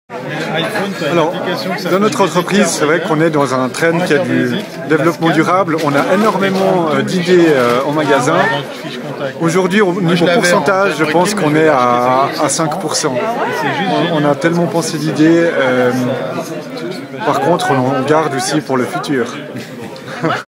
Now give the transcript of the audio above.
Alors, dans notre entreprise, c'est vrai qu'on est dans un trend qui a du développement durable. On a énormément d'idées en magasin. Aujourd'hui, au niveau pourcentage, je pense qu'on est à 5%. On a tellement pensé d'idées. Par contre, on garde aussi pour le futur.